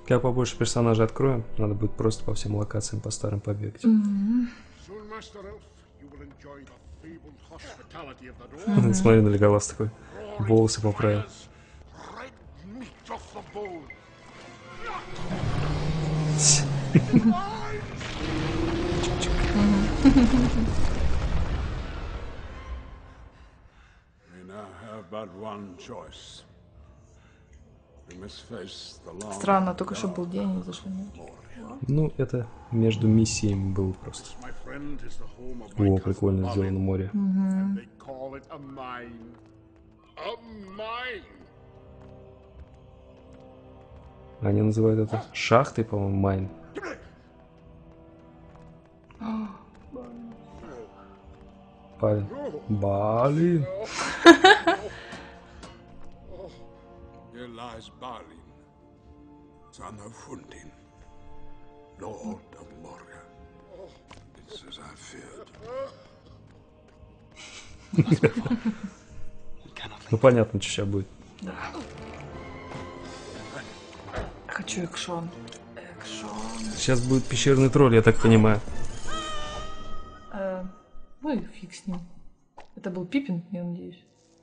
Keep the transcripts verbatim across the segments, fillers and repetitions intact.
Как побольше персонажей откроем, надо будет просто по всем локациям по старым побегать. Mm-hmm. Mm-hmm. Смотри на Леголас такой. Волосы поправил. Странно, только что был день, и зашли. Ну, это между миссиями было просто. О, прикольно сделано море. Mm-hmm. Они называют это шахтой, по-моему, майн. Блин. Блин. Here lies Balin, son of Hundin, Lord of Morga. It's as I feared. Ну понятно, что сейчас будет. Да. Хочу экшон. Экшон. Сейчас будет пещерный тролль, я так понимаю. Э, ну и фиг с ним. Это был Пипин, я надеюсь.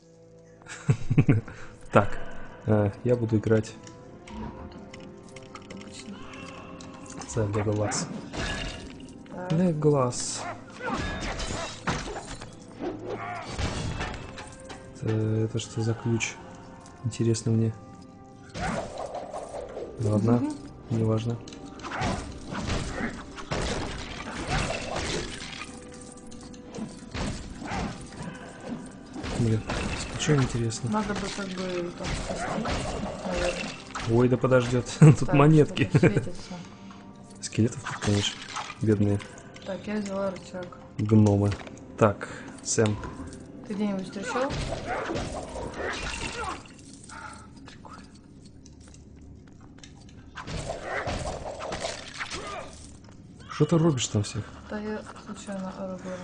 Так, я буду играть за Леголас. Леголас. Это что за ключ? Интересно мне. Ладно, mm-hmm. не важно. Блин, что интересно? Надо бы как бы там спасти. Ой, да подождет. Тут так, монетки. Скелетов тут, конечно, бедные. Так, я взяла рычаг. Гномы. Так, Сэм. Ты где-нибудь встречал? Что ты робишь там всех? Да я случайно Арагорна.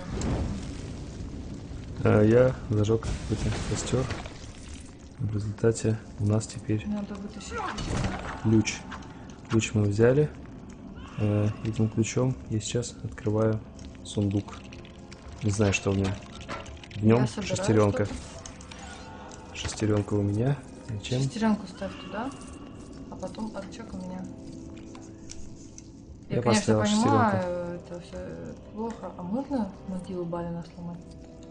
А, я зажег какой-то костер. В результате у нас теперь Надо вытащить ключ. Ключ мы взяли. А, этим ключом я сейчас открываю сундук. Не знаю, что в нем. В нем шестеренка. Шестеренка у меня. Зачем? Шестеренку ставь туда, а потом рычаг у меня. Я, Я конечно, поставил понимаю, шестеренку. это все плохо. А можно могилу Балина сломать?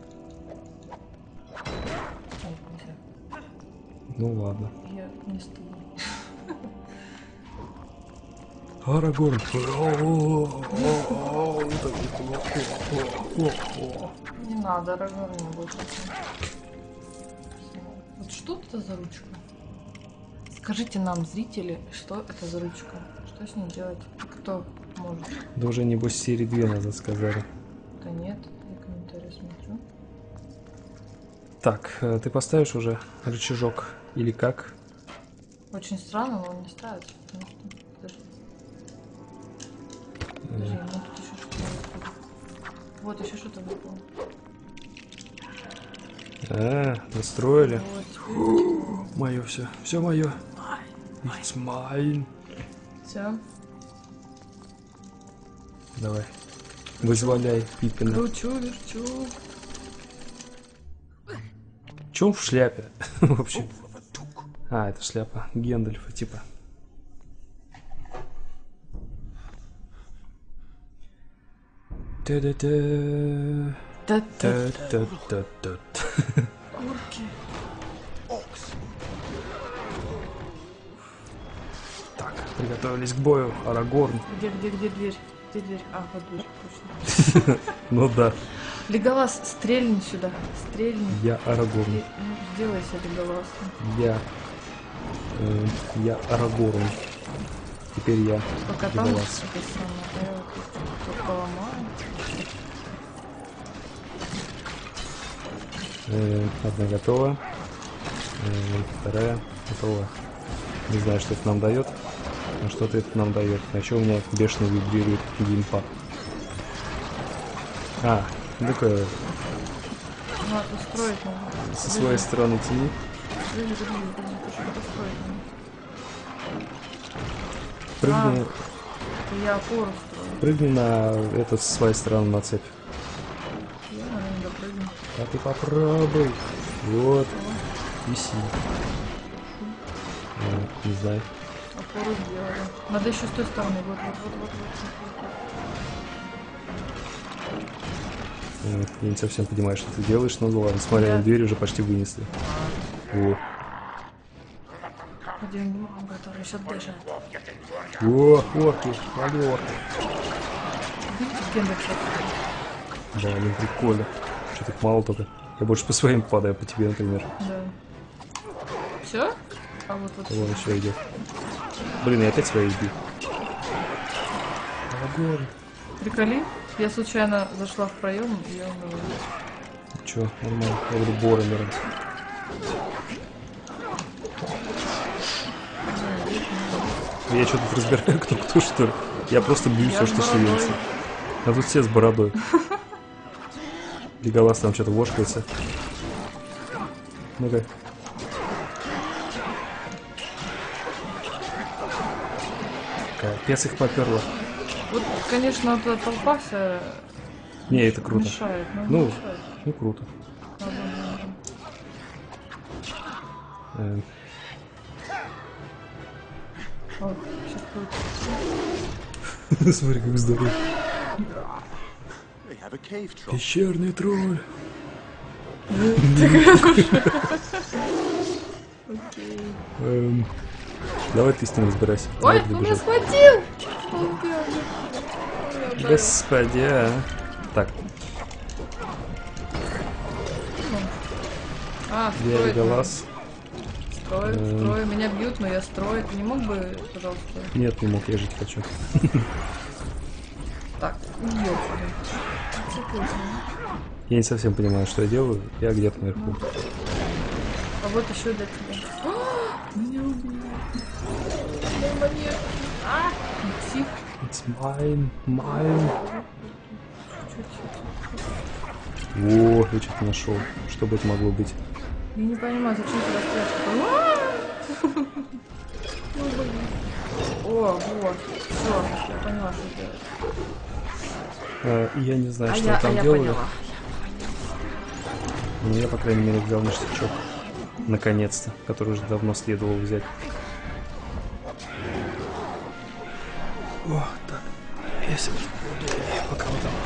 Ой, нельзя. Ну ладно. Я не стыдно. Арагорн. Не надо, Арагорн не будет. Вот что это за ручка? Скажите нам, зрители, что это за ручка? Что с ней делать? Кто может? Да уже небось серии две назад сказали. Да нет, я комментарии смотрю. Так, ты поставишь уже рычажок или как? Очень странно, но он не ставится. Потому что... Подожди. Подожди, ну тут еще что-то. Вот еще что-то выпало. А, настроили. Вот, мое все. Все мое. It's mine. Все. Давай. Вызволяй Пиппина. Кручу, верчу. Че он в шляпе? Вообще. А, это шляпа Гендальфа, типа. Та-да-да. Та-та-та-та-та. Орки. Так, приготовились к бою. Арагорн. Где, где, где дверь? Где дверь? А, вот дверь, точно. Ну да. Леголас, стрельни сюда. Стрельни. Я Арагорн. Ну, сделайся Леголасом. Я. э, Я Арагорн. Теперь я Пока там Леголас. это самое, я вот тут поломаю. Э, Одна готова. Э, Вторая готова. Не знаю, что это нам дает. А что-то это нам дает. А еще у меня бешено вибрирует геймпад. А, ну-ка, Надо устроить надо. со своей стороны тяни. Подожди, подожди, подожди, ты что-то построить Прыгни, Я опору строю. прыгни на это с своей стороны на цепь. Я, наверное, не допрыгну. А ты попробуй. Вот. Виси. А, не знаю. Опору сделали. Надо еще с той стороны. Вот, вот, вот, вот, вот, вот, вот. А, я не совсем понимаю, что ты делаешь, но ну ладно, смотря на дверь уже почти вынесли. О. Один не могу, который еще дышит. О, ох ты, алло. Видите, Гендер сейчас? Да, ну прикольно. Что-то их мало только. Я больше по своим падаю, по тебе, например. Да. Все? А вот вот. Вон еще идет. Блин, я опять своих бью. Огонь. Приколи. Я случайно зашла в проем, и я умерла. Че, нормально. Я буду Боромером. Я что тут разбираю, кто кто, что ли? Я просто бью все, Я что с бородой. шевелится. А тут все с бородой. Леголас там что-то вошкается. Ну-ка. Капец их поперло. Вот, конечно, вот эта толпа вся Не, это круто. мешает. Но не Ну, мешает. ну круто. А, вон, вон, вон. Эм, О, сейчас будет. Смотри, как здорово. They have a cave troll. Пещерный тролль. Эм, Давай ты с ним разбирайся. Ой, Давай он меня добежим. схватил! Господи, а. Так, А, я строит. Леголас. Строю, Эм. строю. Меня бьют, но я строю. Ты не мог бы, пожалуйста? Нет, не мог, я жить хочу. Так, идёт. Я не совсем понимаю, что я делаю. Я где-то наверху. А вот еще для тебя. А, меня убили. Дай монету. А, тихо. It's mine, mine. Чуть-чуть. О, я что-то нашел. Что бы это могло быть? Я не понимаю, зачем ты расстреляешь. О, вот. Все, я поняла, что делать. А, я не знаю, А что я, я а там я делаю. поняла. Но я, по крайней мере, взял ништячок. Наконец-то. Который уже давно следовало взять. О, так. Весело. Пока вот там.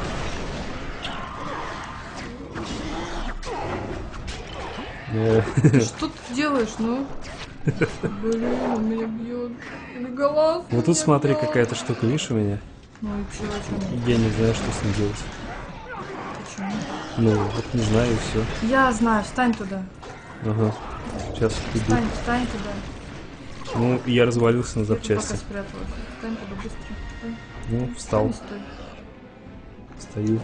Э, Что ты делаешь, ну? Блин, он меня бьет. Леголас. Вот тут смотри, какая-то штука, видишь, у меня? Ну и чё, о чём? Я не знаю, что с ним делать. Почему? Ну, вот не знаю, и все. Я знаю, встань туда. Ага. Сейчас иду. Встань, встань туда. Ну, я развалился на Где ты пока запчасти. спряталась? Встань туда быстро. Встань. Ну, встал. Не стой. Стою.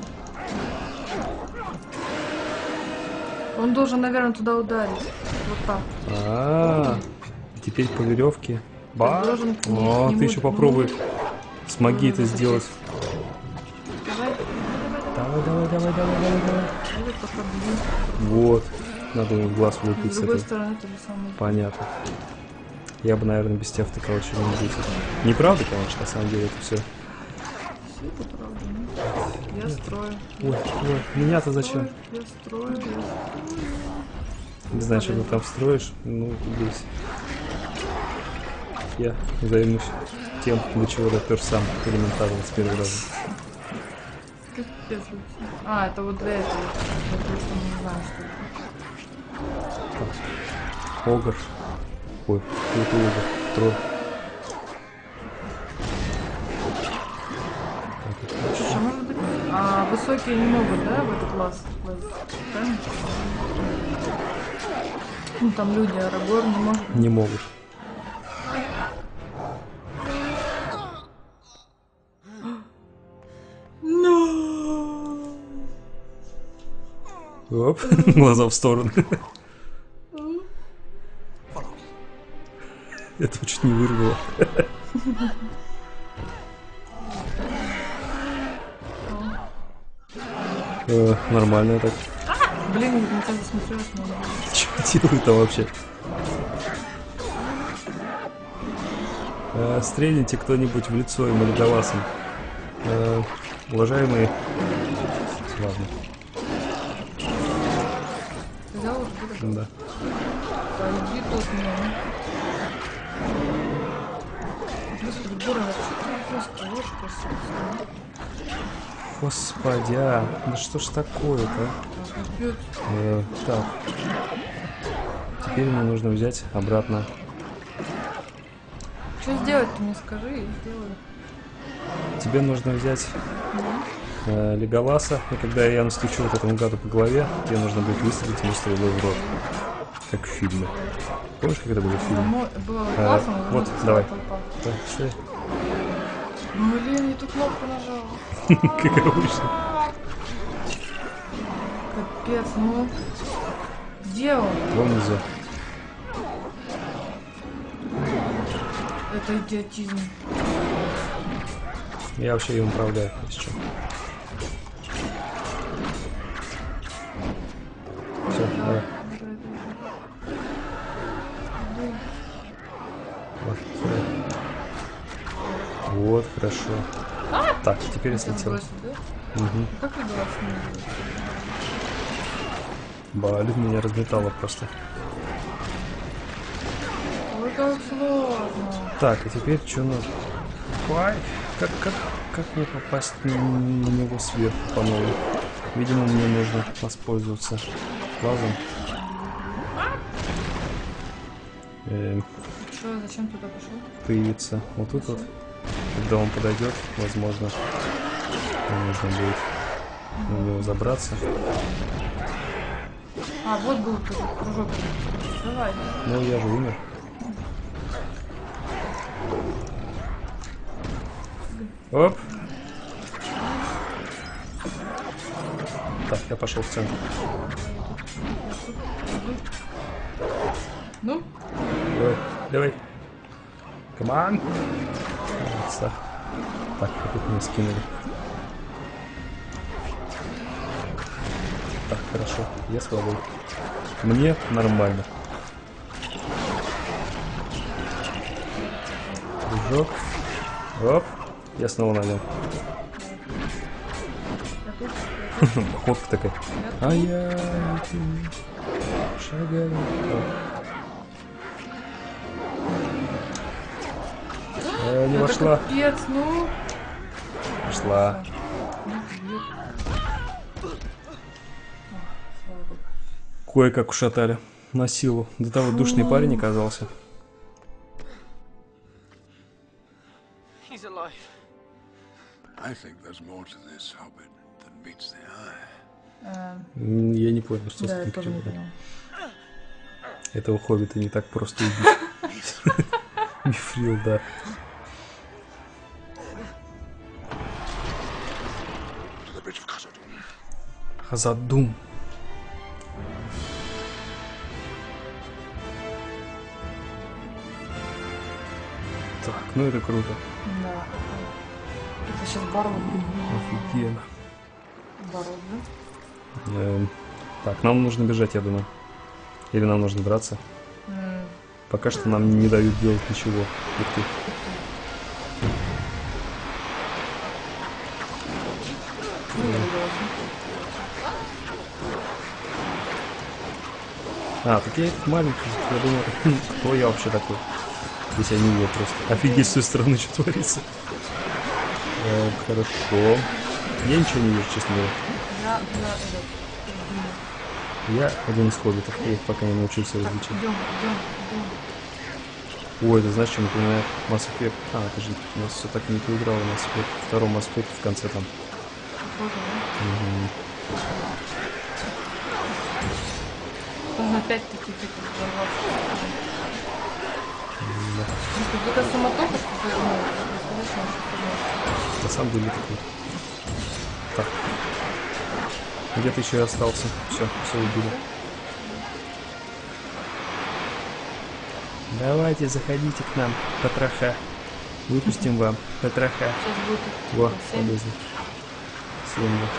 Он должен, наверное, туда ударить. Вот так. А, теперь по веревке. Ба! должен к ней- О, к ты нему- еще попробуй. Смоги это Ну, сделать. Давай. Давай, давай, давай, давай, давай, давай. Давай, пока блин. Вот. Надо ему в глаз С влупить с другой этой. стороны, то же самое. Понятно. Я бы, наверное, без тебя втыкал что-нибудь. Неправда, конечно, на самом деле это все. Все это правда, ну. Я строю. Ой, ой, меня-то зачем? Я строю, я строю. Не знаю, что ты там строишь. Ну, здесь. Я займусь тем, до чего допер сам элементарно с первого раза. Капец вообще. А, это вот для этого. Я просто не знаю, что это. Огр. Ой, какой-то огр. Тролль. Слушай, а может быть... А высокие не могут, да, в этот класс? влазить? Правильно? Ну, там люди, Арагор не может. Не могут. Оп, глаза в сторону. Это чуть не вырвало. Э, Нормально так. Блин, не так засмотрелась, но... Что делают там вообще? Э, стрельните кто-нибудь в лицо ему ледовасом. Э, уважаемые... Ладно. Взял уже, да? Да. Пойди тут, ну. Господи, Бора, просто ложь просто. Господи, а, да что ж такое-то? Э, так. Теперь мне нужно взять обратно. Что сделать, ты мне скажи, и сделаю. Тебе нужно взять э, Леголаса, и когда я настучу вот этому гаду по голове, тебе нужно будет выстрелить ему стрелой в рот. Как в фильме. Помнишь, как это было в фильме? Было, было Э, классно, но вот, было давай. толпа. Да, стой. Блин, я ту кнопку нажала. Как обычно. Капец, ну. Где он? Вон внизу. Это идиотизм. Я вообще им управляю, если что. Все, давай. Вот, сюда. Вот, хорошо. Так, теперь я слетел. Бросить, да? Угу. Как ты была с ним? Блин, меня разметало просто. Ой, как сложно. Так, и теперь что надо? Ой, как, как, как мне попасть на него сверху по новой? Видимо, мне нужно воспользоваться лазом. Эм, Что, зачем туда пошел? появиться вот тут вот. Когда он подойдет, возможно, мне нужно будет на него забраться. А, вот был кружок. кружок. Давай. Ну, я же умер. Оп. Так, я пошел в центр. Ну? Давай, давай. Камон. Так, тут меня скинули. Так, хорошо, я свободен. Мне нормально. Прыжок. Оп. Я снова на нем. Походка такая. А я шагаю. Э, не Это вошла. капец, ну. Вошла. Кое-как ушатали. На силу. До того душный парень оказался. He's alive. I think there's more to this hobbit than meets the eye. Эм, М, Я не понял, что с Да, я этим тоже не кричали. поняла. Этого хоббита не так просто убить. Мифрил, да. To the bridge of Khazad-dûm. Хазад-дûм. Так, ну это круто. Да. Это сейчас Барон. Офигенно. Барон, да? Эм, Так, нам нужно бежать, я думаю. Или нам нужно драться. М, Пока что нам не дают делать ничего. Ух ты. ну, я согласна. А, так я этот маленький. Я думаю, кто я вообще такой? Здесь я не видел просто. Офигеть, с той стороны что творится. Э, хорошо. Я ничего не вижу, честно говоря. Я, я, этот, Я один из хоббитов, я их пока не научился различить. идем, идем, идем. Ой, это знаешь, что напоминает Mass Effect? А, это же у нас все так не поиграло в Mass Effect. Втором Mass Effect в конце там. Похоже, да? Мгм. Нужно опять-таки типа взорваться. Да. Просто вот эта самотоха, что ты, ну, настоящая наша. На самом деле такой. Так. Где-то еще и остался. Все, все убили. Давайте, заходите к нам, потроха. Выпустим вам потроха. Сейчас будет Во, типа, семь. полезно. Семь, да.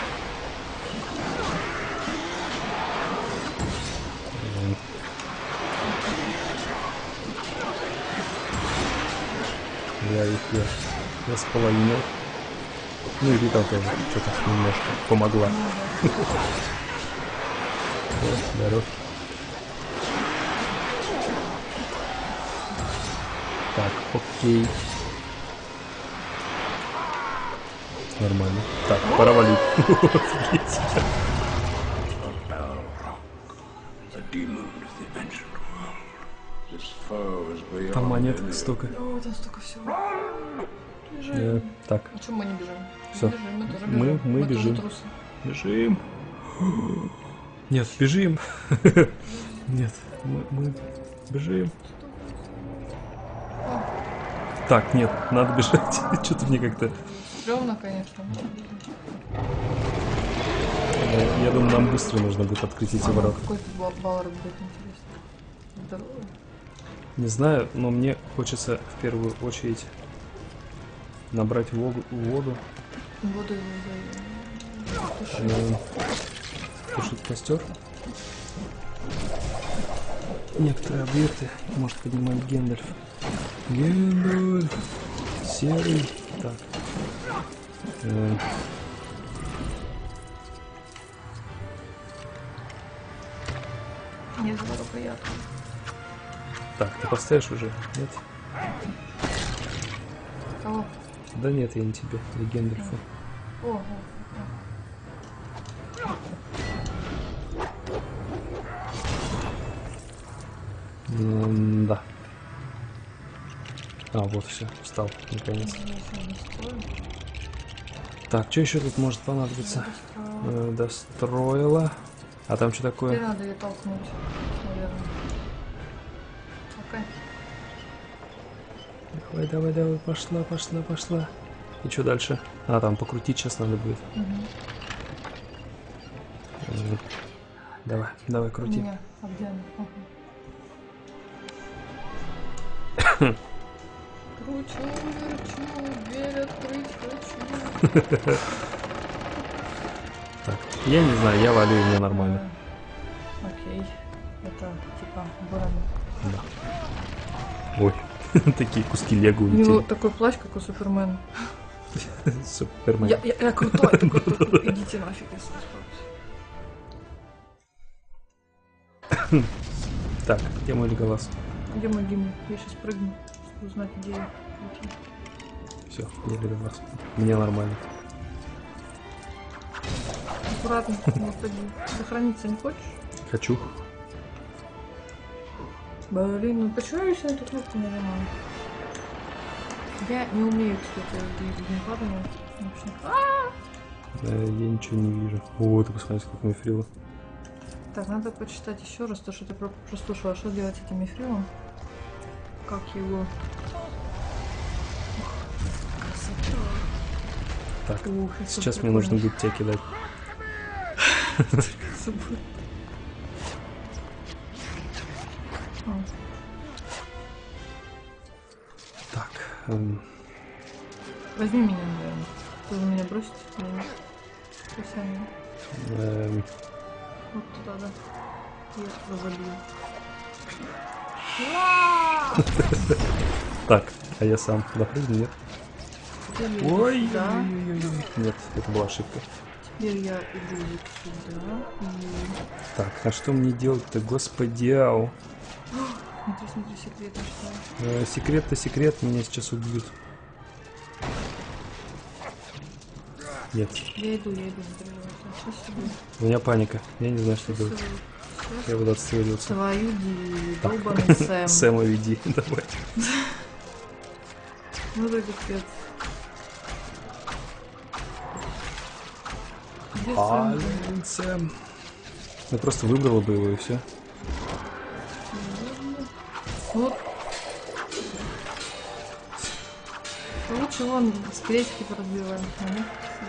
М. Я их я располовинил. Ну и Вика тоже что-то немножко помогла. Здоров. Так, окей. Нормально. Так, пора валить. Офигеть. Там монеток столько. О, там столько всего. Бежим. Э, так, А чему мы не бежим? Всё. Бежим, мы тоже Мы- бежим. мы тоже бежим. трусы. бежим. Нет, бежим. Нет, мы, мы бежим. Так, нет, надо бежать. Что-то мне как-то... Стрёмно, конечно. э, Я думаю, нам быстро нужно будет открыть эти ворота. Какой тут бал- баллард будет интересно? Здорово. Не знаю, но мне хочется в первую очередь набрать воду. воду. Воду его за- тушить. э, Тушить костер. Некоторые объекты может поднимать Гендальф. Гендальф. Серый. Так. Э, Мне здорово приятно. Так, ты поставишь уже? Нет? Кого? Да нет, я не тебе, я Гендальфу. О, о, М, Да. А, вот все, встал, наконец. о. Я ещё не строю. Так, что еще тут может понадобиться? Достроила. Э, достроила. А там что Теперь такое? надо ее толкнуть, наверное. Окей. Давай, давай, давай, пошла, пошла, пошла. И что дальше? А, там покрутить сейчас надо будет. Мгм. Э, Давай, давай, крути. Меня. А где она? Ага. Кручу, верчу, дверь открыть хочу. Так, я не знаю, я валю, и мне нормально. Э, Окей. Это типа бараны. Да. Ой, такие куски лего У него улетели. такой плащ, как у Супермена. Супермен. Я, я, я крутой, такой, такой. Идите нафиг, если справлюсь. Так, где мой Леголас? Где мой гимн? Я сейчас прыгну, чтобы узнать, где я. Все, я Леголас. Мне нормально. Аккуратно, не упади. Сохраниться не хочешь? Хочу. Блин, ну почему я еще на эту кнопку нажимаю? Я не умею, кстати, двигать геймпадом. Э, Я ничего не вижу. О, ты посмотри, сколько мифрила. Так, надо почитать еще раз то, что ты про- прослушала. Что делать с этим мифрилом? Как его? Красота. Так, Ух, это сейчас мне прикольно. нужно будет тебя кидать. Забыл. А, Так, эм, возьми меня, наверное. Ты вы меня бросите? Нет. Спасибо. эм, Вот туда, да. Я туда забью. так, а я сам допрыгну, нет? Теперь Ой, я сюда. ой-ой-ой. Нет, это была ошибка. Теперь я иду вот сюда. И... Так, а что мне делать-то, господи, ау. Смотри, смотри, секрет нашла. Э, секрет-то секрет, меня сейчас убьют. Нет, Я иду, я иду, не переживай. Сейчас себе. у меня паника, я не знаю, что Сейчас делать. себе. Я буду отстреливаться. Твою ди, долбаный Сэм. Сэма веди, давай. Ну это капец. Где А, Сэм? Сэм. Я просто выбрала бы его и все. Вот. Лучше вон скелетики поразбиваем. Ага.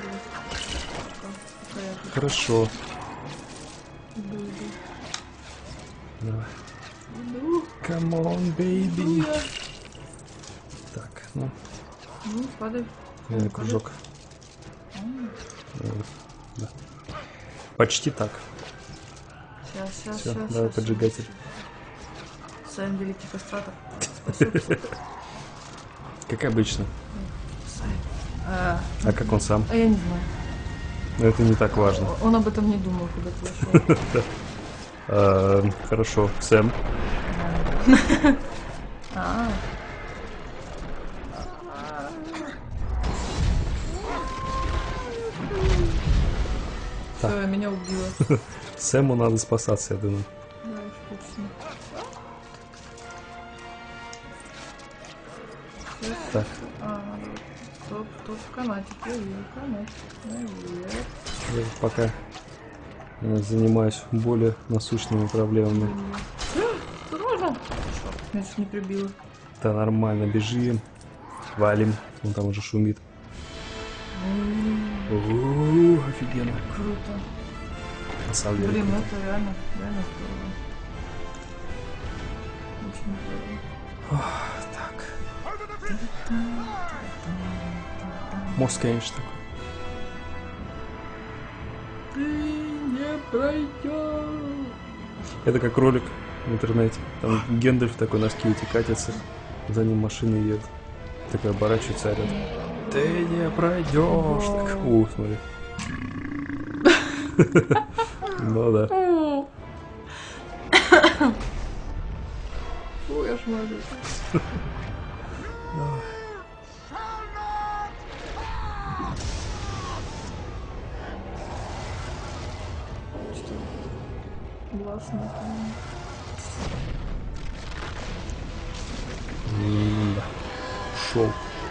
Понятно. Хорошо. Иду, иду. Давай. Иду. Come on, baby. Иду я. Так, ну, Ну, падай. э, кружок. Э, да. Почти так. Сейчас, сейчас, Всё, сейчас. давай, щас, поджигатель. Сэм, великий кастратор. Спасибо. Как обычно. А, А как он сам? а я не знаю. Но это не так важно. Он об этом не думал, когда ты зашел. А, хорошо, Сэм. А. Все, меня убило. Сэму надо спасаться, я думаю. Да, уж точно. Так, А, тут, тут канатик, я вижу канатик. Наверх. я пока э, занимаюсь более насущными проблемами. Осторожно! Меня чуть не прибило. Да нормально, бежим, валим. Он там уже шумит. О, офигенно. Круто. На самом деле. Блин, ну круто. это реально, реально здорово. Очень здорово. Так. Мост, конечно, такой. Ты не пройдешь. Это как ролик в интернете. Там Гендальф такой на скейте катится, за ним машины едут. Такой оборачивается, орёт. Ты не пройдешь. Так, о, смотри. Ну да. Фу, я ж могу. Что? Классно. М-да. Шел.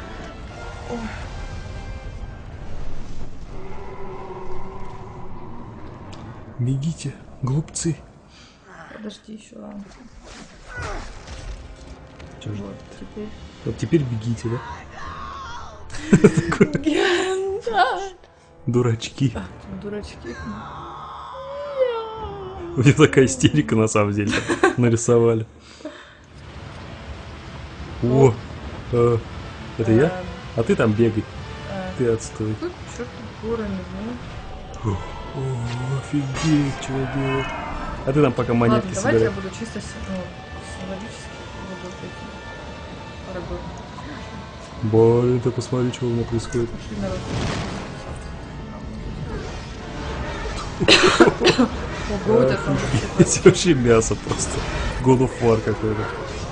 Бегите, глупцы. Подожди еще. Чё ж, Вот, теперь. вот теперь бегите, да? Гендальф! Дурачки. Дурачки. У меня такая истерика на самом деле. Нарисовали. О, э, это я? А ты там бегай. А, Ты отстой. тут что-то горами, ну. О, офигеть, что я делаю. А ты там пока монетки Ладно, давайте я собирай. буду чисто с- ну, символически буду этим работать. Блин, ты посмотри, что у меня происходит. Пошли, народ. Ого, у тебя там вообще Это вообще мясо просто. God of War какой-то.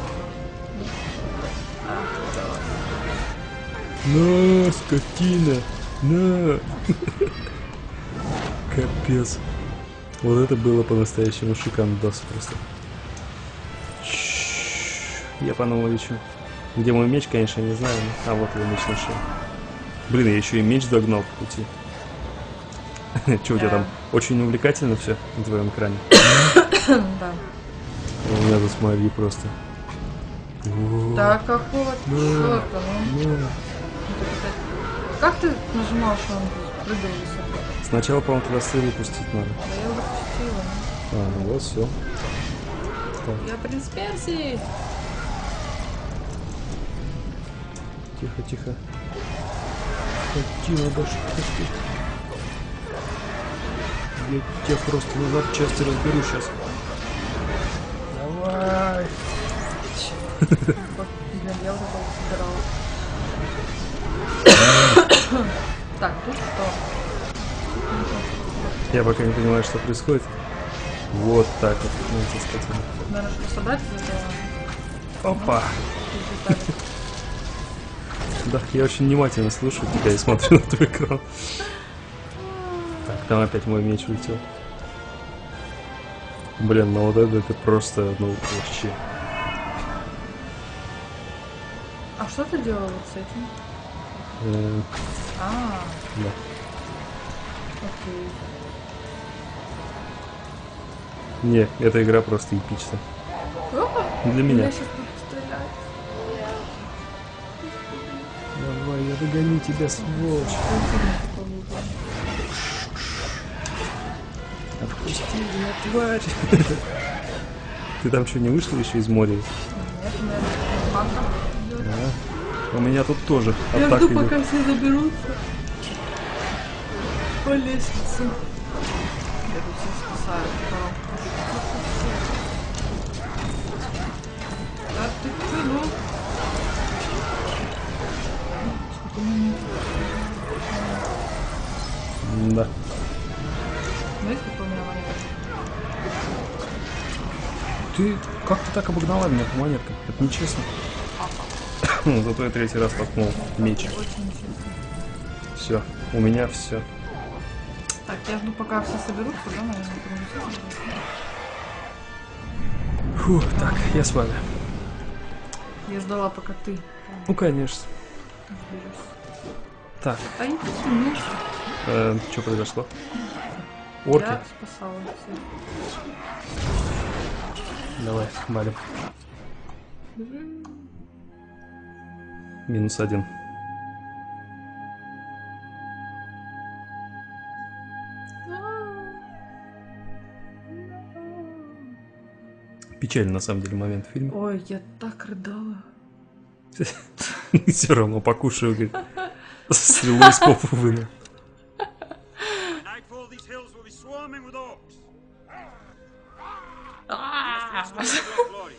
На, скотина! На! Капец. Вот это было по-настоящему шикандос просто. Чш, я по новому лечу. Где мой меч, конечно, не знаю. но- А вот его меч нашел. Блин, я еще и меч догнал по пути. Че, у тебя там очень увлекательно все на твоем экране? Да. У меня тут смотри просто. О, Да какого черта, ну? ну. Как ты нажимал, что он прыгал высоко? Сначала, по-моему, туда стрелу пустить надо. Да я уже пустила. А, ну вот, все. Я принц Персии. Тихо, тихо. Скотина, да что ты? Я тебя просто на запчасти разберу сейчас. Давай. Блин, я уже того собирала. Так, тут что? Я пока не понимаю, что происходит. Вот так вот. Знаете, скотина. Наверное, что собрать из этого? Опа. Тут детали. Да, я очень внимательно слушаю тебя и смотрю на твой экран. Так, там опять мой меч улетел. Блин, ну вот это, это просто, ну, вообще. А что ты делал вот с этим? Э, А, да. окей. Не, эта игра просто эпична. Опа! Для меня. Я сейчас буду стрелять. Давай, я догоню тебя, сволочь. Отпусти меня, тварь. Ты там что, не вышел еще из моря? Нет, у меня атака идет. Да. У меня тут тоже Я атака жду, идет. пока все заберутся по лестнице. Я тут всех спасаю. Да ты что, ну? у меня. Да. Знаете, какой у меня монетка? Ты как ты так обогнала меня по монеткам? Это нечестно. Зато я третий раз толкнул меч. Очень честно. Все, у меня все. Так, я жду, пока все соберутся, да, наверное, потому что все соберутся. Фух, так, я с вами. Я ждала, пока ты Ну, конечно. разберешься. Так, А иди сильнее. э, что произошло? Орки? Я спасала всех. Давай, валим. Минус один. Печальный на самом деле момент в фильме. Ой, я так рыдала. Все равно покушаю, говорит. Стрелу из попы вынул. Nightfall, these hills will be swarming with orcs. А! Glory.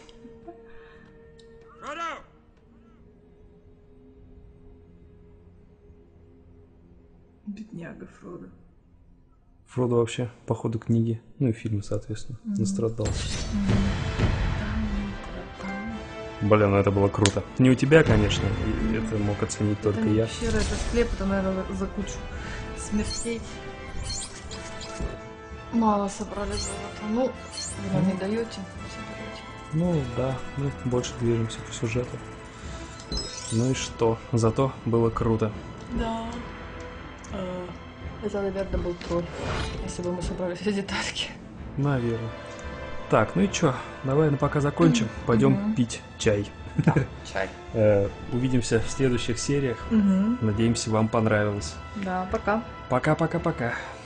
Frodo! Бедняга Фродо. Фродо вообще по ходу книги, ну и фильма, соответственно, настрадался. Блин, ну это было круто. Не у тебя, конечно, и это мог оценить только Это не я. пещера, это склеп, это, наверное, за кучу смертей. Мало собрали золота. Ну, вы нам не даете, соберете. Ну да, мы больше движемся по сюжету. Ну и что? Зато было круто. Да. Это, наверное, был тролль, если бы мы собрали все детальки. Наверное. Так, ну и чё, давай на пока закончим. Пойдем Мгм. пить чай. Чай. Э, Увидимся в следующих сериях. Угу. Надеемся, вам понравилось. Да, пока. Пока-пока-пока.